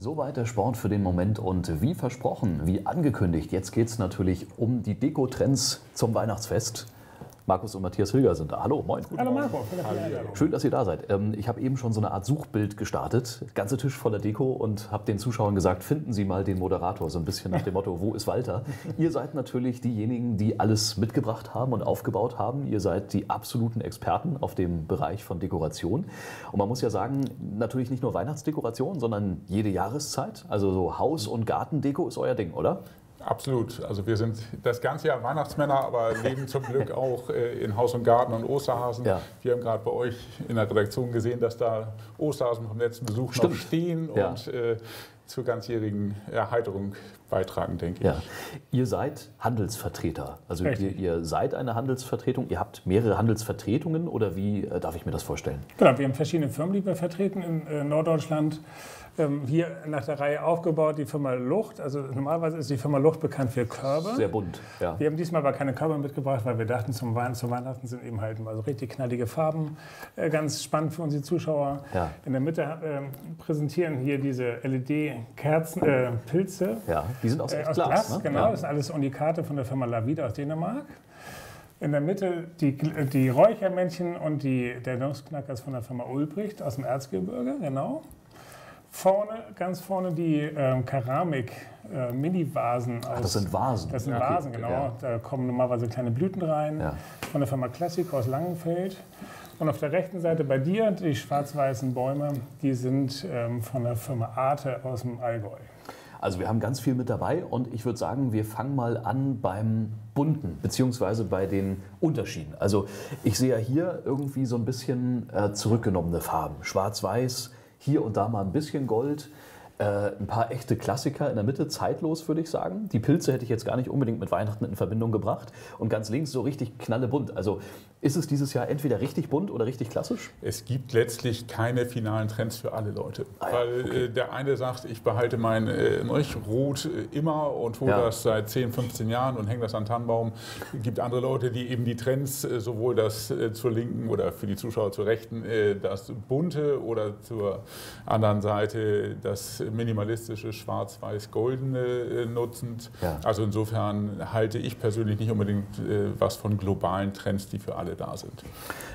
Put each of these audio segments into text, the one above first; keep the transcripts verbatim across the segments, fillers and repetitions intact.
Soweit der Sport für den Moment und wie versprochen, wie angekündigt, jetzt geht es natürlich um die Deko-Trends zum Weihnachtsfest. Markus und Matthias Hilger sind da. Hallo, moin. Hallo Marco. Schön, dass ihr da seid. Ich habe eben schon so eine Art Suchbild gestartet, ganze Tisch voller Deko und habe den Zuschauern gesagt, finden Sie mal den Moderator, so ein bisschen nach dem Motto, wo ist Walter? Ihr seid natürlich diejenigen, die alles mitgebracht haben und aufgebaut haben. Ihr seid die absoluten Experten auf dem Bereich von Dekoration. Und man muss ja sagen, natürlich nicht nur Weihnachtsdekoration, sondern jede Jahreszeit. Also so Haus- und Gartendeko ist euer Ding, oder? Absolut. Also wir sind das ganze Jahr Weihnachtsmänner, aber leben zum Glück auch in Haus und Garten und Osterhasen. Ja. Wir haben gerade bei euch in der Redaktion gesehen, dass da Osterhasen vom letzten Besuch Stimmt. noch stehen ja. und äh, zur ganzjährigen Erheiterung beitragen, denke ich. Ja. Ihr seid Handelsvertreter. Also ihr, ihr seid eine Handelsvertretung. Ihr habt mehrere Handelsvertretungen oder wie äh, darf ich mir das vorstellen? Genau, wir haben verschiedene Firmen, die wir vertreten in äh, Norddeutschland. Ähm, hier nach der Reihe aufgebaut die Firma Lucht. Also normalerweise ist die Firma Lucht bekannt für Körbe. Sehr bunt, ja. Wir haben diesmal aber keine Körbe mitgebracht, weil wir dachten, zum Weihnachten, zum Weihnachten sind eben halt mal so richtig knallige Farben. Äh, ganz spannend für unsere Zuschauer. Ja. In der Mitte äh, präsentieren hier diese L E D-Kerzen, äh, Pilze. Ja, die sind aus, äh, aus Glas, Glas. Ne? Genau, ja. Das sind alles Unikate von der Firma Lavida aus Dänemark. In der Mitte die, die Räuchermännchen und die, der Nussknacker ist von der Firma Ulbricht aus dem Erzgebirge, genau. Vorne, ganz vorne die ähm, Keramik-Mini-Vasen. Äh, das sind Vasen? Das sind ja, Vasen, okay. genau. Ja. Da kommen normalerweise kleine Blüten rein. Ja. Von der Firma Klassik aus Langenfeld. Und auf der rechten Seite bei dir, die schwarz-weißen Bäume, die sind ähm, von der Firma Arte aus dem Allgäu. Also wir haben ganz viel mit dabei und ich würde sagen, wir fangen mal an beim Bunten, beziehungsweise bei den Unterschieden. Also ich sehe ja hier irgendwie so ein bisschen äh, zurückgenommene Farben. Schwarz-Weiß, hier und da mal ein bisschen Gold. Äh, ein paar echte Klassiker in der Mitte, zeitlos würde ich sagen. Die Pilze hätte ich jetzt gar nicht unbedingt mit Weihnachten in Verbindung gebracht. Und ganz links so richtig knallebunt. Also ist es dieses Jahr entweder richtig bunt oder richtig klassisch? Es gibt letztlich keine finalen Trends für alle Leute. Ah ja, Weil okay. äh, der eine sagt, ich behalte mein äh, Rot äh, immer und hole ja. das seit zehn, fünfzehn Jahren und hänge das an den Tannenbaum. Es gibt andere Leute, die eben die Trends, äh, sowohl das äh, zur linken oder für die Zuschauer zur rechten, äh, das bunte oder zur anderen Seite das minimalistische Schwarz-Weiß-Goldene äh, nutzend. Ja. Also insofern halte ich persönlich nicht unbedingt äh, was von globalen Trends, die für alle da sind.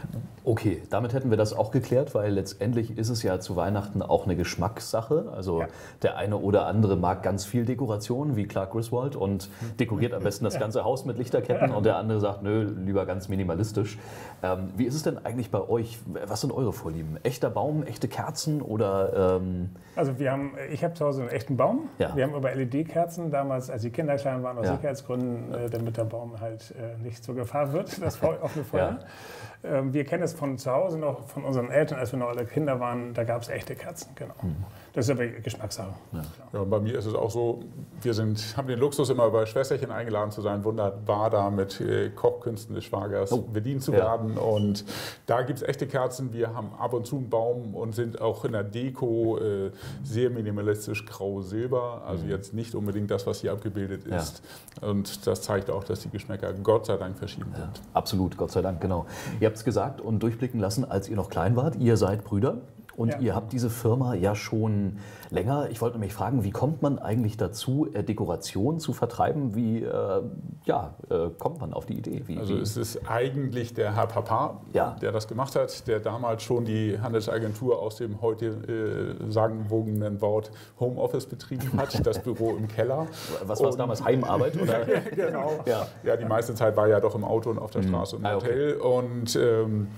Okay, damit hätten wir das auch geklärt, weil letztendlich ist es ja zu Weihnachten auch eine Geschmackssache. Also ja. der eine oder andere mag ganz viel Dekoration, wie Clark Griswold, und dekoriert am besten das ganze Haus mit Lichterketten, und der andere sagt, nö, lieber ganz minimalistisch. Ähm, wie ist es denn eigentlich bei euch? Was sind eure Vorlieben? Echter Baum, echte Kerzen oder... Ähm also wir haben, ich habe zu Hause einen echten Baum. Ja. Wir haben aber L E D-Kerzen damals, als die Kinder klein waren, aus ja. Sicherheitsgründen, äh, damit der Baum halt äh, nicht zur Gefahr wird, das offene Feuer. Ja. Ähm, wir kennen es von zu Hause noch, von unseren Eltern, als wir noch alle Kinder waren, da gab es echte Kerzen, genau. Mhm. Das ist aber Geschmackssache. Ja. Ja, und bei mir ist es auch so, wir sind, haben den Luxus, immer bei Schwesterchen eingeladen zu sein, wunderbar da mit äh, Kochkünsten des Schwagers oh. bedient zu ja. werden. Und da gibt es echte Kerzen. Wir haben ab und zu einen Baum und sind auch in der Deko äh, sehr minimalistisch grau-silber. Also mhm. jetzt nicht unbedingt das, was hier abgebildet ist. Ja. Und das zeigt auch, dass die Geschmäcker Gott sei Dank verschieden ja. sind. Absolut, Gott sei Dank, genau. Ihr habt es gesagt und durchblicken lassen, als ihr noch klein wart. Ihr seid Brüder. Und ja. ihr habt diese Firma ja schon länger. Ich wollte mich fragen, wie kommt man eigentlich dazu, Dekoration zu vertreiben? Wie äh, ja, äh, kommt man auf die Idee? Wie, also wie? Es ist eigentlich der Herr Papa, ja. der das gemacht hat, der damals schon die Handelsagentur aus dem heute äh, sagenwogenen Wort Homeoffice betrieben hat, das Büro im Keller. Was war es damals, Heimarbeit? Oder? Genau. Ja. ja, die meiste Zeit war ja doch im Auto und auf der Straße im ah, Hotel. Okay. Und ähm,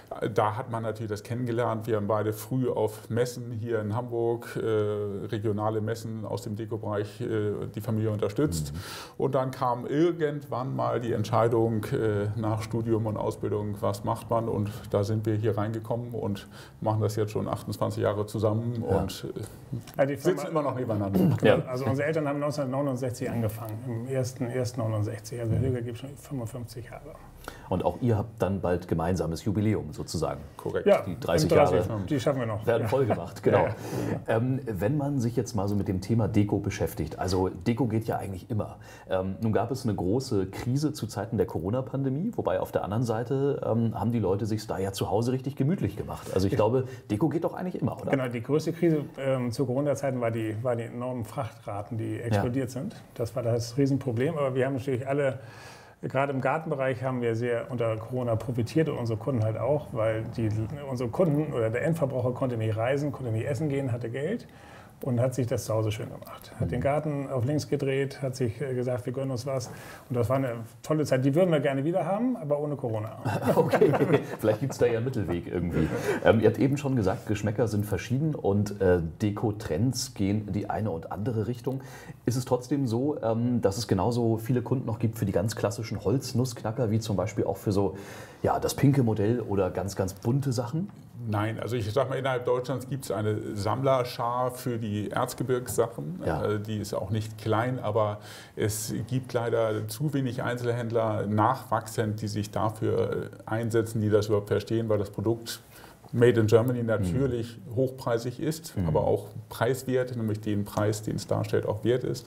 da hat man natürlich das kennengelernt. Wir haben beide früh auf Messen hier in Hamburg, äh, regionale Messen aus dem Dekobereich, äh, die Familie unterstützt. Mhm. Und dann kam irgendwann mal die Entscheidung äh, nach Studium und Ausbildung, was macht man? Und da sind wir hier reingekommen und machen das jetzt schon achtundzwanzig Jahre zusammen ja. und äh, ja, sitzen immer noch nebeneinander. Ja. Also unsere Eltern haben neunzehnhundertneunundsechzig angefangen, im ersten ersten neunundsechzig. Also Hilger gibt es schon fünfundfünfzig Jahre. Und auch ihr habt dann bald gemeinsames Jubiläum sozusagen. Korrekt. Ja, die dreißig Jahre die schaffen wir noch. werden ja. voll gemacht, genau. Ja, ja. Ähm, wenn man sich jetzt mal so mit dem Thema Deko beschäftigt, also Deko geht ja eigentlich immer. Ähm, nun gab es eine große Krise zu Zeiten der Corona-Pandemie, wobei auf der anderen Seite ähm, haben die Leute sich da ja zu Hause richtig gemütlich gemacht. Also ich glaube, Deko geht doch eigentlich immer, oder? Genau, die größte Krise ähm, zu Corona-Zeiten war die, war die enormen Frachtraten, die explodiert ja. sind. Das war das Riesenproblem, aber wir haben natürlich alle, gerade im Gartenbereich haben wir sehr unter Corona profitiert und unsere Kunden halt auch, weil die, unsere Kunden oder der Endverbraucher konnte nicht reisen, konnte nicht essen gehen, hatte Geld. Und hat sich das zu Hause schön gemacht. Hat den Garten auf links gedreht, hat sich gesagt, wir gönnen uns was. Und das war eine tolle Zeit. Die würden wir gerne wieder haben, aber ohne Corona. Okay, vielleicht gibt es da ja einen Mittelweg irgendwie. Ähm, ihr habt eben schon gesagt, Geschmäcker sind verschieden und äh, Deko-Trends gehen in die eine und andere Richtung. Ist es trotzdem so, ähm, dass es genauso viele Kunden noch gibt für die ganz klassischen Holznussknacker, wie zum Beispiel auch für so ja, das pinke Modell oder ganz, ganz bunte Sachen? Nein, also ich sag mal, innerhalb Deutschlands gibt es eine Sammlerschar für die Erzgebirgssachen. Ja. Die ist auch nicht klein, aber es gibt leider zu wenig Einzelhändler nachwachsend, die sich dafür einsetzen, die das überhaupt verstehen, weil das Produkt Made in Germany natürlich mhm. hochpreisig ist, mhm. aber auch preiswert, nämlich den Preis, den es darstellt, auch wert ist.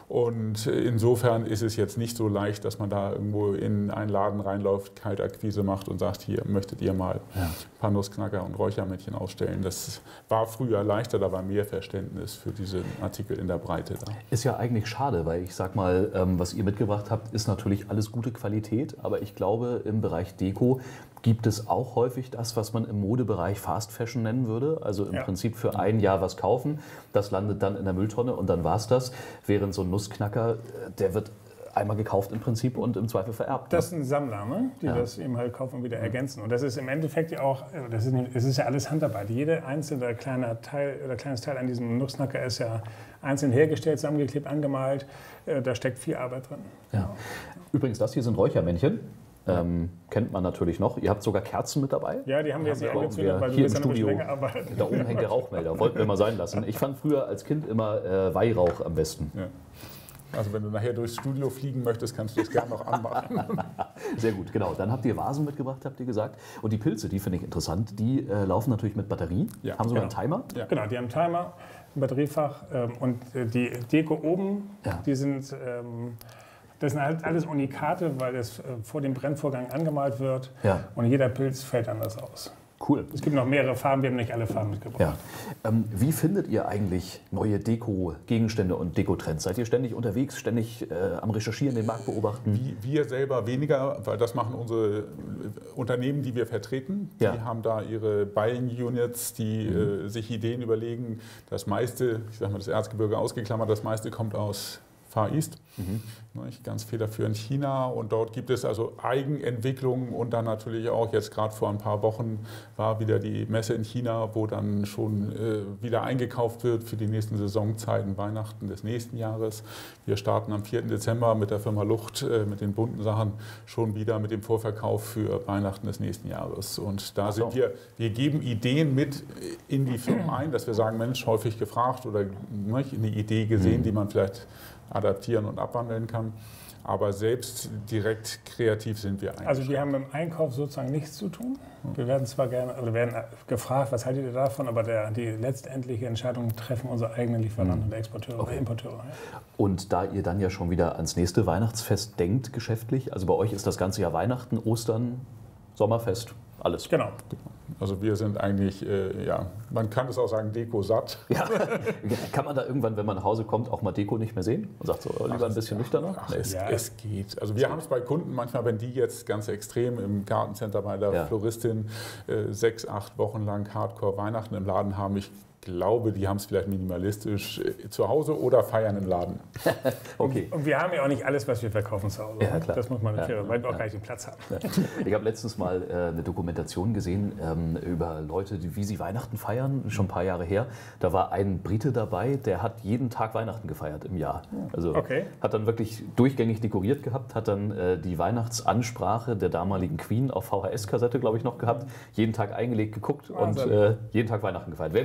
Und insofern ist es jetzt nicht so leicht, dass man da irgendwo in einen Laden reinläuft, Kaltakquise macht und sagt, hier möchtet ihr mal ja. ein paar Nussknacker und Räuchermännchen ausstellen. Das war früher leichter, da war mehr Verständnis für diesen Artikel in der Breite da. Ist ja eigentlich schade, weil ich sag mal, was ihr mitgebracht habt, ist natürlich alles gute Qualität, aber ich glaube, im Bereich Deko gibt es auch häufig das, was man im Modebereich Fast Fashion nennen würde. Also im ja. Prinzip für ein Jahr was kaufen, das landet dann in der Mülltonne und dann war es das. Während so ein Nussknacker, der wird einmal gekauft im Prinzip und im Zweifel vererbt. Das sind Sammler, ne? die ja. das eben halt kaufen und wieder ergänzen. Und das ist im Endeffekt ja auch, das ist, nicht, es ist ja alles Handarbeit. Jede einzelne kleine Teil oder kleines Teil an diesem Nussknacker ist ja einzeln hergestellt, zusammengeklebt, angemalt. Da steckt viel Arbeit drin. Ja. Übrigens, das hier sind Räuchermännchen. Ähm, kennt man natürlich noch. Ihr habt sogar Kerzen mit dabei. Ja, die haben wir jetzt nicht angezündet, weil hier im Studio, da oben hängt der Rauchmelder. Wollten wir mal sein lassen. Ich fand früher als Kind immer äh, Weihrauch am besten. Ja. Also wenn du nachher durchs Studio fliegen möchtest, kannst du das gerne noch anmachen. Sehr gut, genau. Dann habt ihr Vasen mitgebracht, habt ihr gesagt. Und die Pilze, die finde ich interessant, die äh, laufen natürlich mit Batterie. Ja, haben sogar genau. einen Timer. Ja. Genau, die haben einen Timer, ein Batteriefach ähm, und äh, die Deko oben, ja. die sind... Ähm, Das sind halt alles Unikate, weil es vor dem Brennvorgang angemalt wird ja. und jeder Pilz fällt anders aus. Cool. Es gibt noch mehrere Farben, wir haben nicht alle Farben mitgebracht. Ja. Ähm, wie findet ihr eigentlich neue Deko-Gegenstände und Dekotrends? Seid ihr ständig unterwegs, ständig äh, am Recherchieren, den Markt beobachten? Wie, wir selber weniger, weil das machen unsere Unternehmen, die wir vertreten. Ja. Die haben da ihre Buying Units, die mhm. äh, sich Ideen überlegen. Das meiste, ich sage mal das Erzgebirge ausgeklammert, das meiste kommt aus Far East, mhm. ganz federführend China, und dort gibt es also Eigenentwicklungen und dann natürlich auch jetzt gerade vor ein paar Wochen war wieder die Messe in China, wo dann schon äh, wieder eingekauft wird für die nächsten Saisonzeiten, Weihnachten des nächsten Jahres. Wir starten am vierten Dezember mit der Firma Lucht, äh, mit den bunten Sachen, schon wieder mit dem Vorverkauf für Weihnachten des nächsten Jahres. Und da sind wir, wir geben Ideen mit in die Firmen ein, dass wir sagen, Mensch, häufig gefragt oder ne, eine Idee gesehen, mhm. die man vielleicht adaptieren und abwandeln kann. Aber selbst direkt kreativ sind wir eigentlich. Also wir haben im Einkauf sozusagen nichts zu tun. Wir werden zwar gerne, oder werden gefragt, was haltet ihr davon, aber der, die letztendliche Entscheidung treffen unsere eigenen Lieferanten und Exporteure okay. oder Importeure. Ja. Und da ihr dann ja schon wieder ans nächste Weihnachtsfest denkt, geschäftlich, also bei euch ist das ganze Jahr Weihnachten, Ostern, Sommerfest, alles. Genau. Also wir sind eigentlich, äh, ja, man kann es auch sagen, Deko satt. Ja. Kann man da irgendwann, wenn man nach Hause kommt, auch mal Deko nicht mehr sehen und sagt so, lieber ach, ein bisschen ach, nüchterner? Ach, es, ja. es geht. Also wir haben es bei Kunden manchmal, wenn die jetzt ganz extrem im Gartencenter bei der ja. Floristin äh, sechs, acht Wochen lang Hardcore Weihnachten im Laden haben, ich glaube, die haben es vielleicht minimalistisch äh, zu Hause oder feiern im Laden. Okay. Und wir haben ja auch nicht alles, was wir verkaufen zu Hause. Ja, klar. Das muss man natürlich, ja, weil wir auch ja. gar nicht den Platz haben. Ja. Ich habe letztens mal äh, eine Dokumentation gesehen ähm, über Leute, die, wie sie Weihnachten feiern, schon ein paar Jahre her. Da war ein Brite dabei, der hat jeden Tag Weihnachten gefeiert im Jahr. Also okay. hat dann wirklich durchgängig dekoriert gehabt, hat dann äh, die Weihnachtsansprache der damaligen Queen auf V H S-Kassette, glaube ich, noch gehabt, jeden Tag eingelegt, geguckt Wahnsinn. und äh, jeden Tag Weihnachten gefeiert. Wäre mir ein bisschen viel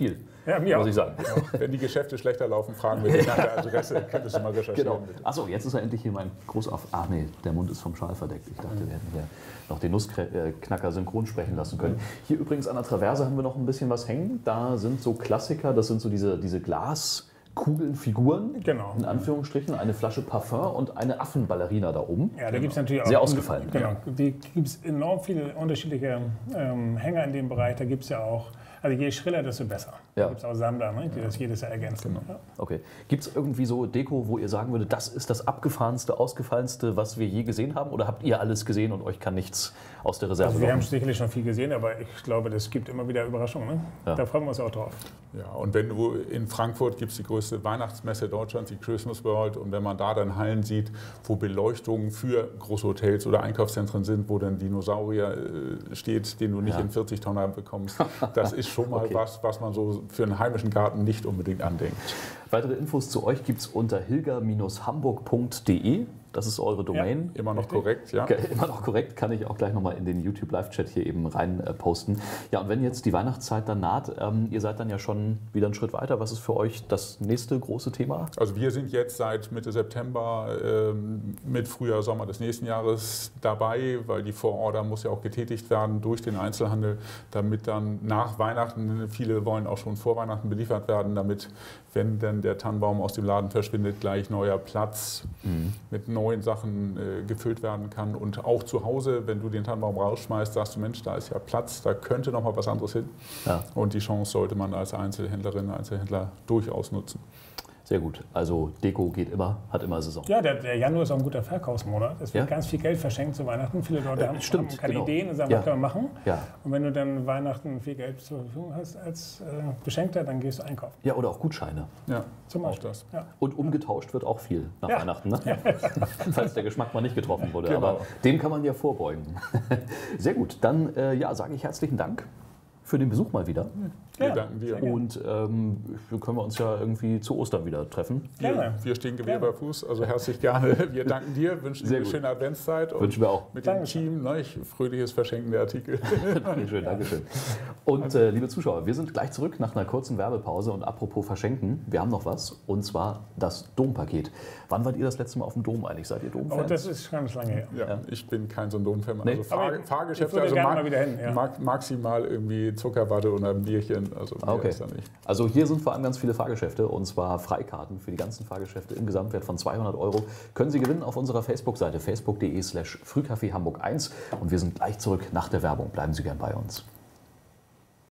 viel, ja, mir muss auch. ich sagen. Ja, wenn die Geschäfte schlechter laufen, fragen wir dich nach der Adresse. Könntest du mal recherchieren. Genau. Achso, jetzt ist er endlich hier mein Gruß auf. Ach nee, der Mund ist vom Schal verdeckt. Ich dachte, wir hätten hier noch den Nussknacker synchron sprechen lassen können. Hier übrigens an der Traverse haben wir noch ein bisschen was hängen. Da sind so Klassiker, das sind so diese, diese Glas... Kugeln, Figuren, genau. in Anführungsstrichen, eine Flasche Parfum und eine Affenballerina da oben. Ja, da gibt es natürlich auch. Sehr ausgefallen. Genau, ja. Die gibt es enorm viele unterschiedliche ähm, Hänger in dem Bereich. Da gibt es ja auch, also je schriller, desto besser. Ja. Da gibt es auch Sammler, ne, die das jedes Jahr ergänzen. Genau. Ja. Okay. Gibt es irgendwie so Deko, wo ihr sagen würdet, das ist das abgefahrenste, ausgefallenste, was wir je gesehen haben? Oder habt ihr alles gesehen und euch kann nichts aus der Reserve Also wir kommen? haben sicherlich schon viel gesehen, aber ich glaube, das gibt immer wieder Überraschungen. Ne? Ja. Da freuen wir uns auch drauf. Ja, und wenn du in Frankfurt gibt es die größte Weihnachtsmesse Deutschlands, die Christmas World, und wenn man da dann Hallen sieht, wo Beleuchtungen für große Hotels oder Einkaufszentren sind, wo dann Dinosaurier äh, steht, den du nicht Ja. in vierzig Tonner bekommst, das ist schon mal Okay. was, was man so für einen heimischen Garten nicht unbedingt andenkt. Weitere Infos zu euch gibt es unter hilger Bindestrich hamburg Punkt de. Das ist eure Domain. Immer noch Richtig. korrekt, ja. Immer noch korrekt, kann ich auch gleich nochmal in den YouTube-Live-Chat hier eben rein äh, posten. Ja, und wenn jetzt die Weihnachtszeit dann naht, ähm, ihr seid dann ja schon wieder einen Schritt weiter. Was ist für euch das nächste große Thema? Also wir sind jetzt seit Mitte September ähm, mit Frühjahr, Sommer des nächsten Jahres dabei, weil die Vororder muss ja auch getätigt werden durch den Einzelhandel, damit dann nach Weihnachten, viele wollen auch schon vor Weihnachten beliefert werden, damit, wenn dann der Tannenbaum aus dem Laden verschwindet, gleich neuer Platz mhm. mit neuen Sachen äh, gefüllt werden kann. Und auch zu Hause, wenn du den Tannenbaum rausschmeißt, sagst du, Mensch, da ist ja Platz, da könnte noch mal was anderes hin. Ja. Und die Chance sollte man als Einzelhändlerin, Einzelhändler durchaus nutzen. Sehr gut. Also Deko geht immer, hat immer Saison. Ja, der, der Januar ist auch ein guter Verkaufsmonat. Es wird Ja? ganz viel Geld verschenkt zu Weihnachten. Viele Leute Äh, haben, stimmt, haben keine genau. Ideen und sagen, Ja. was können wir machen? Ja. Und wenn du dann Weihnachten viel Geld zur Verfügung hast als äh, Beschenkter, dann gehst du einkaufen. Ja, oder auch Gutscheine. Ja, Zum auch Beispiel. das. Ja. Und umgetauscht wird auch viel nach Ja. Weihnachten, ne? Falls der Geschmack mal nicht getroffen wurde. Genau. Aber dem kann man ja vorbeugen. Sehr gut. Dann äh, ja, sage ich herzlichen Dank für den Besuch mal wieder. Wir Ja, danken dir. sehr gerne. Und ähm, können wir uns ja irgendwie zu Ostern wieder treffen. Wir, Gerne. wir stehen Gewehr Gerne. bei Fuß, also herzlich gerne. Wir danken dir, wünschen dir Sehr eine gut. schöne Adventszeit und Wünschen wir auch. mit dem Dankeschön. Team ne, fröhliches Verschenken der Artikel. Dankeschön, Dankeschön. Und äh, liebe Zuschauer, wir sind gleich zurück nach einer kurzen Werbepause. Und apropos Verschenken, wir haben noch was, und zwar das Dompaket. Wann wart ihr das letzte Mal auf dem Dom eigentlich? Seid ihr Domfans? Oh, das ist ganz lange her. Ja, ich bin kein so ein Domfan. Nee. Also Fahr Aber Fahrgeschäfte, ich würde also gerne mag, mal wieder hin, ja. mag, maximal irgendwie Zuckerwatte oder ein Bierchen. Also mehr Okay. ist da nicht. Also hier sind vor allem ganz viele Fahrgeschäfte, und zwar Freikarten für die ganzen Fahrgeschäfte im Gesamtwert von zweihundert Euro. Können Sie gewinnen auf unserer Facebook-Seite facebook punkt de slash frühkaffee hamburg eins. Und wir sind gleich zurück nach der Werbung. Bleiben Sie gern bei uns.